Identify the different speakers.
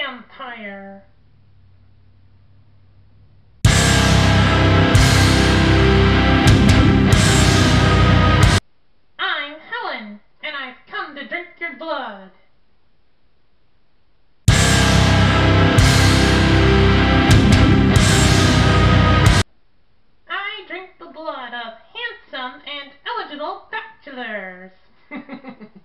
Speaker 1: vampire. I'm Helen, and I've come to drink your blood. I drink the blood of handsome and eligible bachelors.